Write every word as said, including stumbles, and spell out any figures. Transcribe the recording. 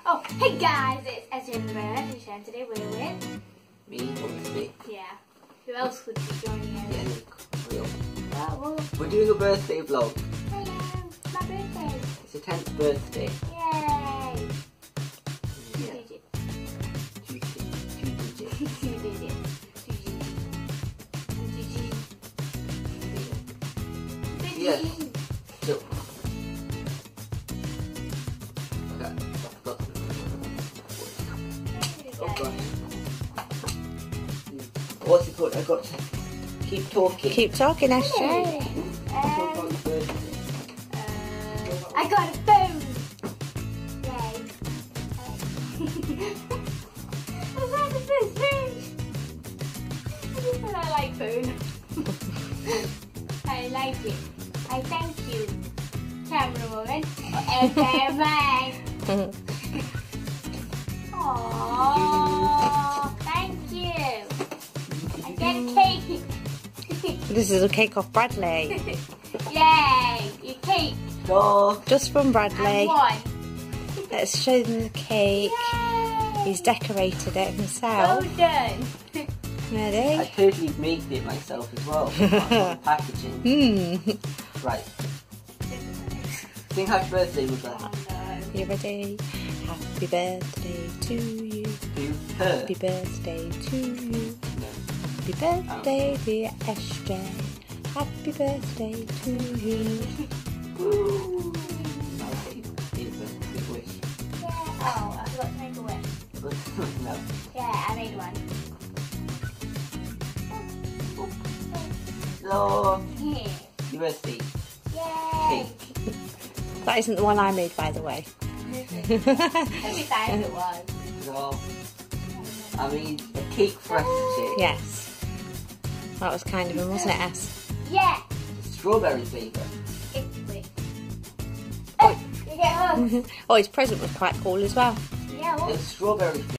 Oh, hey guys, it's S J from the Bird, and today we're with... Me, obviously. Yeah. Who else would be joining us? Yeah, Nick, real. Oh, well... We're doing a birthday vlog. Hello, it's my birthday. It's a tenth birthday. Yay! Two Yeah. digits. Two, two digits. Two digits. Two digits. Two digits. Yes. So... Okay. Got Oh gosh. What's it called? I got to keep talking. Keep talking, S J. Um, Talk about your birthday. uh, I got a phone! Yay. Was that the first phone? I just said I like phone. I like it. I thank you, camera woman. Okay, bye. Aww, thank you. I get a cake. This is a cake off Bradley. Yay, your cake. Go. Just from And Bradley. one. Let's show them the cake. Yay. He's decorated it Well himself. done. I Ready? totally made it myself as well. The packaging. Hmm. Right. Sing happy birthday with her. Oh, no. You ready? Happy birthday to you. To her. Happy birthday to you. No. Happy birthday, dear S J. Happy birthday to you. Woo. Okay. Here's a big wish. Yeah. Oh, I forgot to make a wish. No. Yeah, I made one. No. Yeah. Your birthday. Yay. Cake. That isn't the one I made, by the way. Every time it was. No. I mean, a cake for us to shake. Yes. That was kind of him, wasn't it, S? Yeah. Strawberry flavour. It's quick. Oh, you get hugs. Oh, his present was quite cool as well. Yeah, what? It's strawberry flavour.